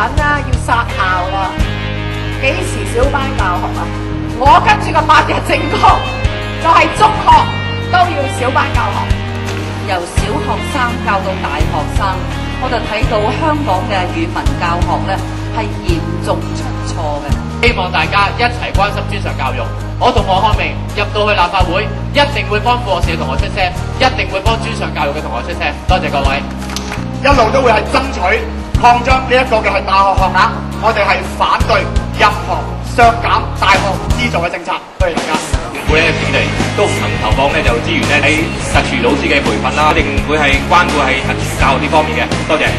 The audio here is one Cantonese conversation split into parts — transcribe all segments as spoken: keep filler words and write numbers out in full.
緊啦，要殺校啦！幾時小班教學啊？我跟住個八日政綱就係中學都要小班教學， 由小學生教到大學生，我就睇到香港嘅語文教學咧係嚴重出錯嘅。 希望大家一齊關心專上教育。我同何漢明入到去立法會，一定會幫副學士嘅同學出聲，一定會幫專上教育嘅同學出聲。多謝各位， 一路都會係爭取擴張呢一個嘅係大學學額，我哋係反對任何削減大學資助嘅政策。多謝大家。 政府咧以嚟都唔肯投放咧就資源咧喺特殊老師嘅培訓啦，一定會係關顧係特殊教育呢方面嘅。多謝。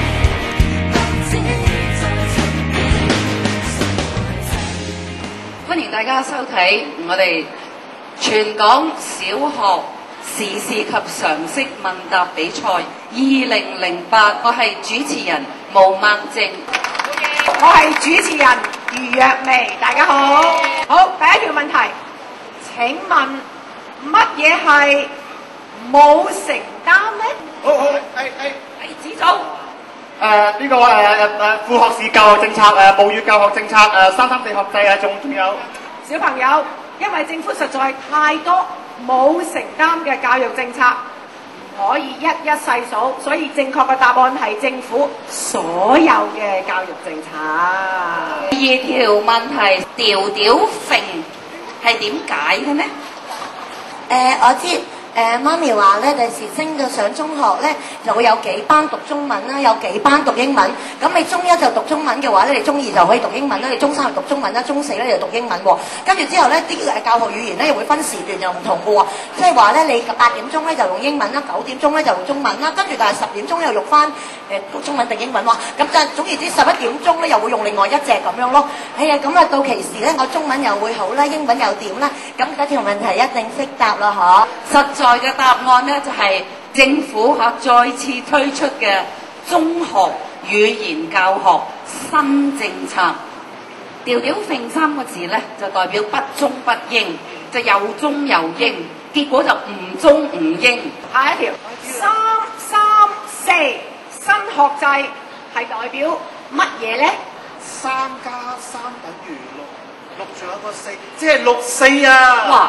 歡迎大家收睇我哋全港小學時事及常識問答比賽二零零八，我係主持人毛孟靜， 我係主持人余若薇，大家好。好，第一條問題，請問乜嘢係冇承擔呢？ 好好，誒誒係指組。 誒呢個誒誒誒副學士教育政策、誒母語教學政策、誒三三四學制啊，仲仲有小朋友，因為政府實在太多冇承擔嘅教育政策，唔可以一一細數，所以正確嘅答案係政府所有嘅教育政策。 第二條問題，調調揈係點解嘅呢？ 誒、呃，我知。誒、呃、媽咪話咧，第時升到上中學咧，就會有幾班讀中文啦，有幾班讀英文。咁你中一就讀中文嘅話咧，你中二就可以讀英文啦，你中三就讀中文啦，中四咧就讀英文喎。跟住之後咧，啲誒教學語言咧又會分時段又唔同嘅喎。即係話咧，你八點鐘咧就用英文啦，九點鐘咧就用中文啦，跟住但係十點鐘又用翻誒中文定英文喎。咁就總言之，十一點鐘咧又會用另外一隻咁樣咯。係啊，咁啊到期時咧，我中文又會好啦，英文又點啦？咁嗰條問題一定識答啦，嗬。實在嘅答案呢，就係、是、政府嚇再次推出嘅中學語言教學新政策。調調揈三個字呢，就代表不中不英，就又中又英，結果就唔中唔英。 下一條三三四新學制係代表乜嘢呢？ 三加三等於六，六仲有個四，即係六四啊！ 哇！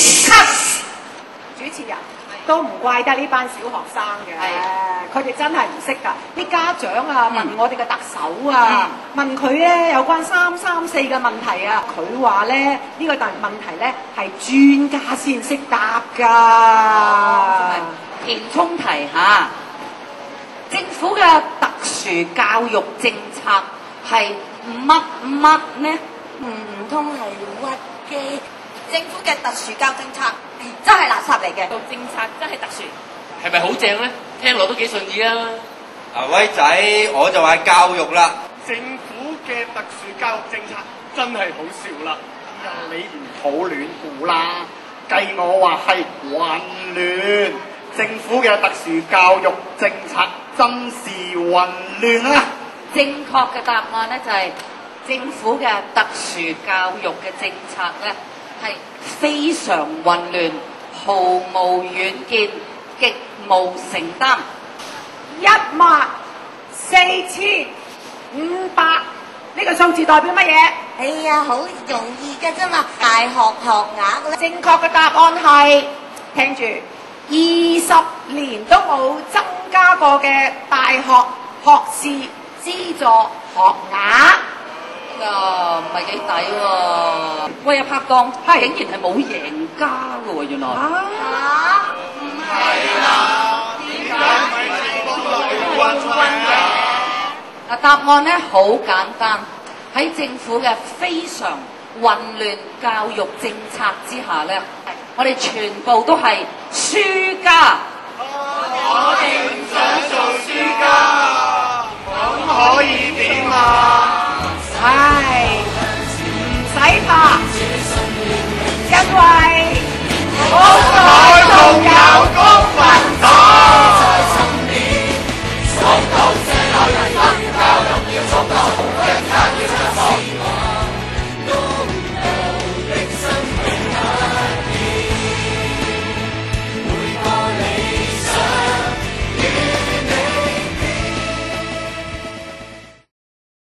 主持人都唔怪得呢班小學生嘅，佢哋真係唔識㗎。啲家長啊問我哋嘅特首啊，嗯、問佢咧有關三三四嘅問題啊，佢話咧呢、呢個問問題咧係專家先識答㗎。 哦、填充題嚇，政府嘅特殊教育政策係乜乜呢？ 唔通係屈機？政府嘅特殊教育政策真係垃圾嚟嘅， 個政策真係特殊， 係咪好正咧？聽落都幾順意啊！ 阿威仔，我就話教育啦。 政府嘅特殊教育政策真係好笑啦！你唔好亂估啦，計我話係混亂。政府嘅特殊教育政策真是混亂啊！ 正確嘅答案咧就係、是、政府嘅特殊教育嘅政策咧。係非常混亂，毫無遠見，極無承擔。 一萬四千五百呢個數字代表乜嘢？ 哎呀，好容易嘅啫嘛，大學學額咧。 正確嘅答案係，聽住，二十年都冇增加過嘅大學學士資助學額。 啊，唔係幾抵喎！喂，阿拍檔，竟然係冇贏家嘅喎，原來。 啊？ 唔係啊？點解運運啊，答案咧好簡單，喺政府嘅非常混亂教育政策之下咧，我哋全部都係輸家。 我哋唔想做輸家，咁可以點啊？ 唉，唔使怕，因為好彩仲有功。